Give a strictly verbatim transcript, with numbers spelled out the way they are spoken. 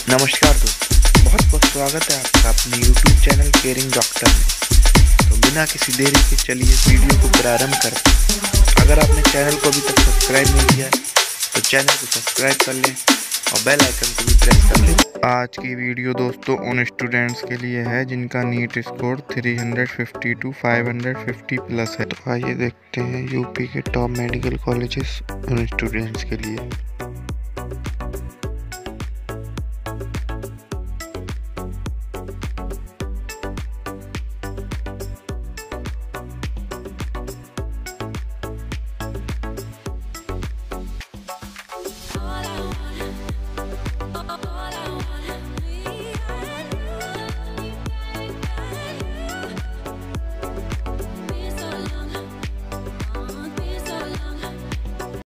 नमस्कार दोस्तों, बहुत बहुत स्वागत है आपका अपने यूट्यूब चैनल केयरिंग डॉक्टर में। तो बिना किसी देरी के चलिए वीडियो को प्रारंभ करते हैं। अगर आपने चैनल को अभी तक सब्सक्राइब नहीं किया तो चैनल को सब्सक्राइब कर लें और बेल आइकन को भी प्रेस कर लें। आज की वीडियो दोस्तों उन स्टूडेंट्स के लिए है जिनका नीट स्कोर तीन सौ पचास टू पाँच सौ पचास प्लस है। तो आइए देखते हैं यूपी के टॉप मेडिकल कॉलेजेस उन स्टूडेंट्स के लिए।